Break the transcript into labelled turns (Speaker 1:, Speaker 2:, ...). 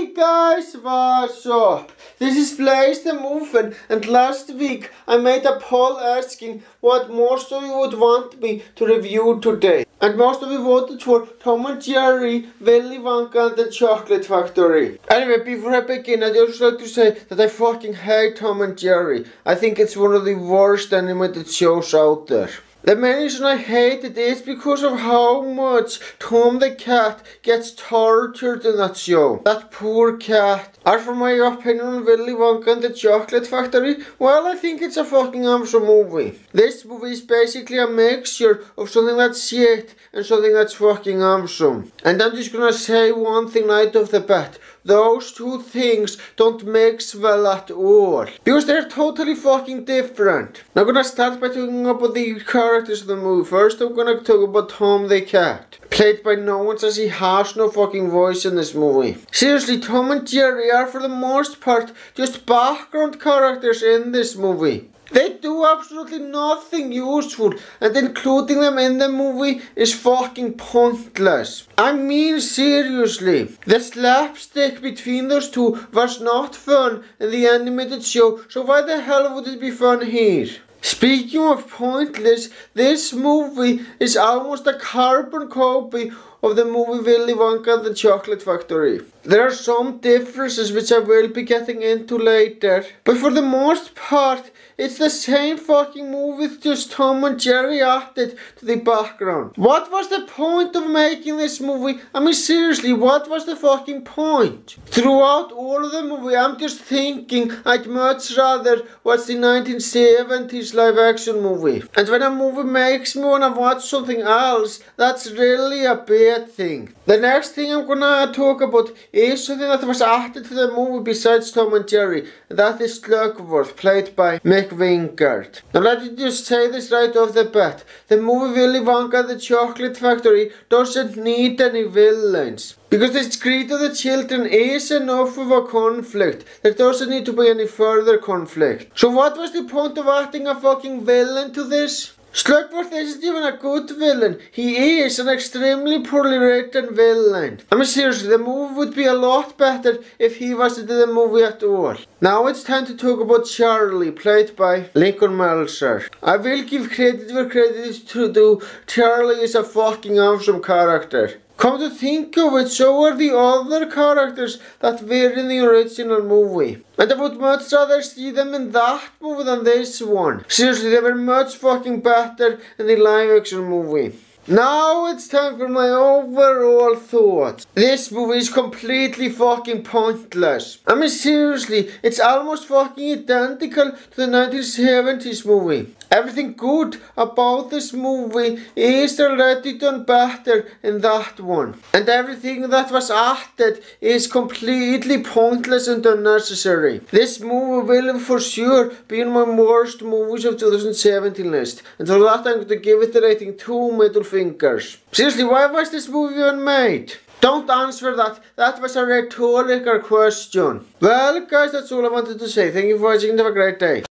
Speaker 1: Hey guys, what's up? This is Blaze the Muffin, and last week I made a poll asking what most of you would want me to review today. And most of you voted for Tom and Jerry, Willy Wonka and the Chocolate Factory. Anyway, before I begin, I'd just like to say that I fucking hate Tom and Jerry. I think it's one of the worst animated shows out there. The main reason I hate it is because of how much Tom the cat gets tortured in that show. That poor cat. As for my opinion on Willy Wonka and the Chocolate Factory, well, I think it's a fucking awesome movie. This movie is basically a mixture of something that's shit and something that's fucking awesome. And I'm just gonna say one thing right off the bat. Those two things don't mix well at all. Because they're totally fucking different. Now I'm gonna start by talking about the characters of the movie. First I'm gonna talk about Tom the cat. Played by no one, as he has no fucking voice in this movie. Seriously, Tom and Jerry are for the most part just background characters in this movie. They do absolutely nothing useful, and including them in the movie is fucking pointless. I mean seriously, the slapstick between those two was not fun in the animated show, so why the hell would it be fun here? Speaking of pointless, this movie is almost a carbon copy of the movie Willy Wonka and the Chocolate Factory. There are some differences which I will be getting into later, but for the most part, it's the same fucking movie with just Tom and Jerry added to the background. What was the point of making this movie? I mean seriously, what was the fucking point? Throughout all of the movie, I'm just thinking I'd much rather watch the 1970s live action movie. And when a movie makes me wanna watch something else, that's really a bad thing. The next thing I'm gonna talk about is something that was added to the movie besides Tom and Jerry, and that is Slugworth, played by Mick Wingard. Now let me just say this right off the bat. The movie Willy Wonka and the Chocolate Factory doesn't need any villains. Because the greed of the children is enough of a conflict. There doesn't need to be any further conflict. So what was the point of adding a fucking villain to this? Slugworth isn't even a good villain. He is an extremely poorly written villain. I mean seriously, the movie would be a lot better if he wasn't in the movie at all. Now it's time to talk about Charlie, played by Lincoln Melcher. I will give credit where credit is due. Charlie is a fucking awesome character. Come to think of it, so are the other characters that were in the original movie. And I would much rather see them in that movie than this one. Seriously, they were much fucking better in the live action movie. Now it's time for my overall thoughts. This movie is completely fucking pointless. I mean seriously, it's almost fucking identical to the 1970s movie. Everything good about this movie is already done better in that one. And everything that was added is completely pointless and unnecessary. This movie will for sure be in my worst movies of 2017 list. And for that I'm going to give it the rating 2 middle fingers. Seriously, why was this movie even made? Don't answer that. That was a rhetorical question. Well guys, that's all I wanted to say. Thank you for watching and have a great day.